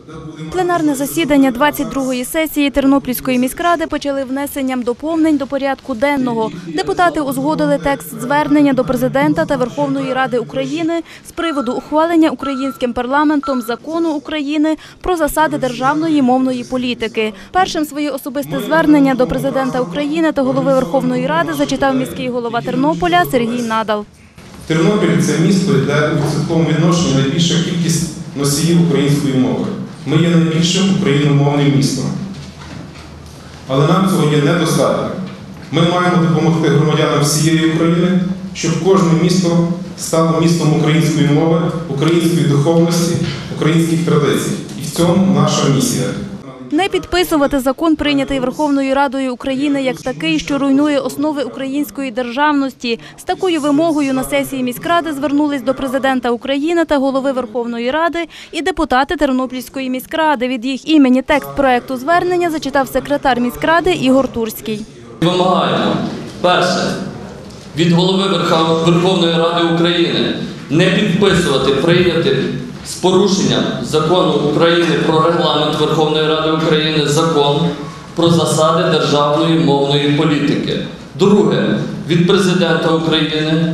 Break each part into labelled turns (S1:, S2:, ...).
S1: Пленарне засідання 22-ї сесії Тернопільської міськради почали внесенням доповнень до порядку денного. Депутати узгодили текст звернення до Президента та Верховної Ради України з приводу ухвалення українським парламентом Закону України про засади державної мовної політики. Першим своє особисте звернення до Президента України та голови Верховної Ради зачитав міський голова Тернополя Сергій Надал.
S2: Тернопіль – це місто, де у відсотковому відношенні найбільша кількість носіїв української мови. Ми є найбільшим україномовним містом. Але нам цього є недостатньо. Ми маємо допомогти громадянам всієї України, щоб кожне місто стало містом української мови, української духовності, українських традицій. І в цьому наша місія.
S1: Не підписувати закон, прийнятий Верховною Радою України, як такий, що руйнує основи української державності. З такою вимогою на сесії міськради звернулись до Президента України та голови Верховної Ради і депутати Тернопільської міськради. Від їх імені текст проекту звернення зачитав секретар міськради Ігор Турський.
S3: Вимагаємо, перше, від голови Верховної Ради України не підписувати прийняти з порушенням Закону України про регламент Верховної Ради України Закон про засади державної мовної політики. Друге, від Президента України,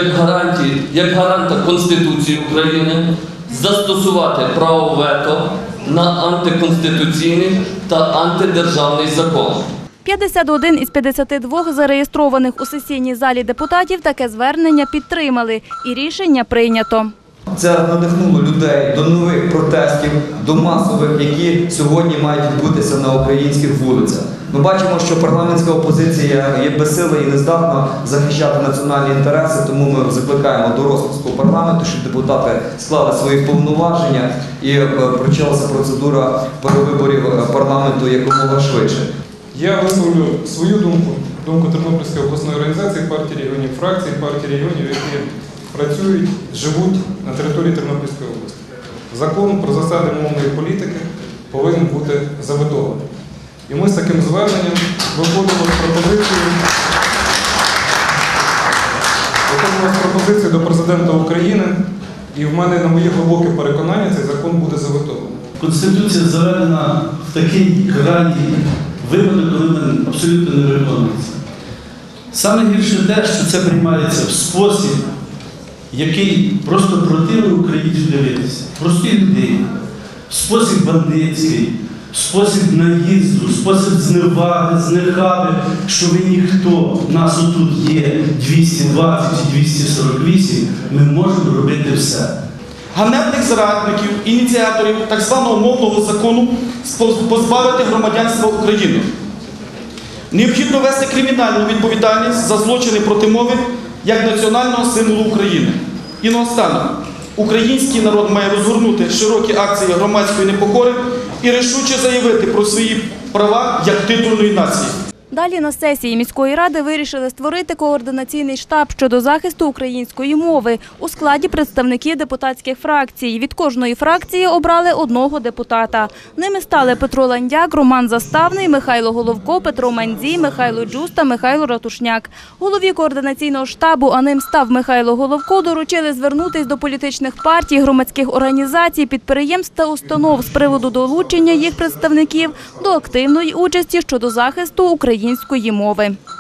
S3: як гаранта Конституції України, застосувати право вето на антиконституційний та антидержавний закон.
S1: 51 із 52 зареєстрованих у сесійній залі депутатів таке звернення підтримали і рішення прийнято.
S4: Це надихнуло людей до нових протестів, до масових, які сьогодні мають відбутися на українських вулицях. Ми бачимо, що парламентська опозиція є безсила і не здатна захищати національні інтереси, тому ми закликаємо до розпуску парламенту, щоб депутати склали свої повноваження і почалася процедура перевиборів парламенту якомога швидше.
S2: Я висловлю свою думку Тернопільської обласної організації партії регіонів, фракції партії регіонів, які працюють, живуть на території Тернопільської області. Закон про засади мовної політики повинен бути заветований. І ми з таким зверненням виходимо з пропозицією до Президента України, і в мене, на моє глибоке переконання, цей закон буде заветований.
S5: Конституція заведена в такий крайній випадок, коли вона абсолютно не виконується. Саме гірше те, що це приймається в спосіб, який просто противний українцю дивитися, простій людині, в спосіб бандитський, в спосіб наїзду, в спосіб зневаги, знехаби, що ви ніхто, нас отут є 220 і 248, ми можемо робити все.
S6: Ганебних зрадників, ініціаторів так званого мовного закону позбавити громадянства України. Необхідно вести кримінальну відповідальність за злочини проти мови як національного символу України. І наостанок, український народ має розгорнути широкі акції громадської непокори і рішуче заявити про свої права як титульної нації.
S1: Далі на сесії міської ради вирішили створити координаційний штаб щодо захисту української мови у складі представників депутатських фракцій. Від кожної фракції обрали одного депутата. Ними стали Петро Ландяк, Роман Заставний, Михайло Головко, Петро Мандзій, Михайло Джуст та Михайло Ратушняк. Голові координаційного штабу, а ним став Михайло Головко, доручили звернутись до політичних партій, громадських організацій, підприємств та установ з приводу долучення їх представників до активної участі щодо захисту української мови.